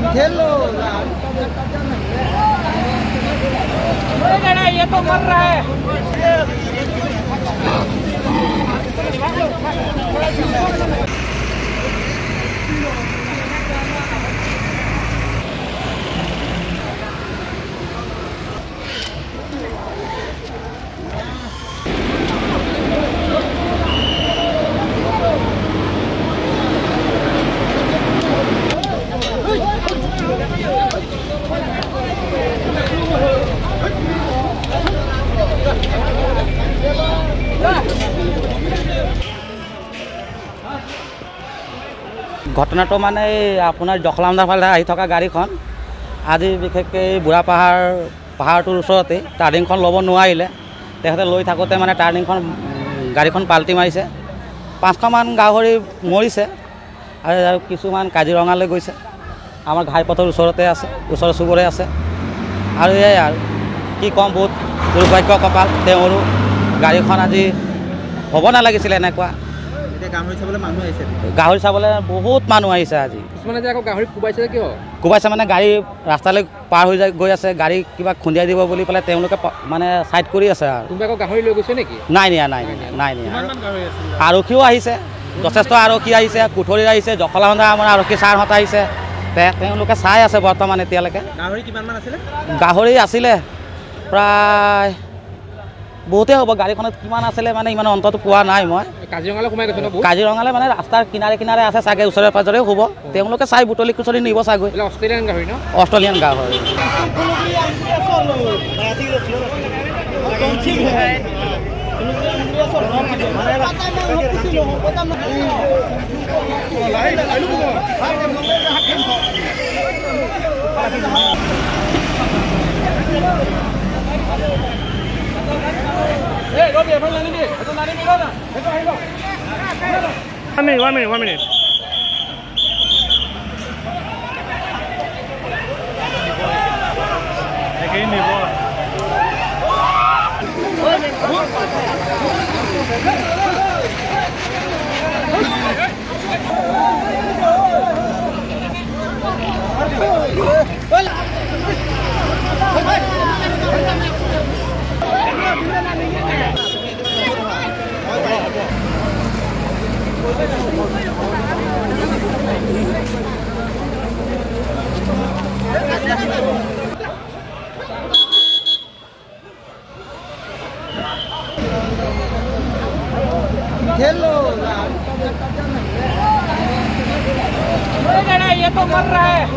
ये तो मर रहा है। ঘটনাটো মানে আপোনাৰ জখলামদাৰ ফালে আহি থকা গাড়ীখন আজি বিশেষকৈ বুঢ়া পাহাৰটোৰ ওচৰতে টাৰ্ণিংখন ল'ব নোৱাৰিলে। তেখেতে লৈ থাকোঁতে মানে গাড়ীখন পাল্টি মাৰিছে। 500মান গাহৰি মৰিছে আৰু কিছুমান কাজিৰঙালৈ গৈছে। আমাৰ ঘাইপথৰ ওচৰতে আছে, ওচৰ চুবুৰে আছে। আৰু এয়াই আৰু কি ক'ম, বহুত দুৰ্ভাগ্য কপাল তেওঁৰো। গাড়ীখন আজি হ'ব নালাগিছিলে এনেকুৱা। গাহৰি চাবলৈ বহুত মানুহ আহিছে আজি। কিছুমানে যে আকৌ গাহৰি কোবাইছে কিয়? কোবাইছে মানে গাড়ী ৰাস্তালৈ পাৰ হৈ গৈ আছে, গাড়ী কিবা খুন্দিয়াই দিব বুলি পেলাই তেওঁলোকে মানে ছাইড কৰি আছে। আৰু তুমি আকৌ গাহৰি লৈ গৈছে নেকি? নাই নিয়া। আৰক্ষীও আহিছে, যথেষ্ট আৰক্ষী আহিছে, কুঠৰীৰ আহিছে, জখলাবন্ধা আমাৰ আৰক্ষী ছাৰহঁত আহিছে। তেওঁলোকে চাই আছে বৰ্তমান এতিয়ালৈকে। গাহৰি কিমানমান আছিলে? গাহৰি আছিলে প্ৰায় বহুতেই হ'ব। গাড়ীখনত কিমান আছিলে মানে ইমান অন্তত পোৱা নাই মই। কাজিৰঙালৈ সোমাই গৈছে ন? কাজিৰঙালৈ মানে ৰাস্তাৰ কিনাৰে আছে চাগে, ওচৰে পাজৰে হ'ব। তেওঁলোকে চাই বুটলি কুচলি নিব চাগৈ। অষ্ট্ৰেলিয়ান গাহৰি ন? অষ্ট্ৰেলিয়ান গাহৰি। One minute. ये तो मर रहा है।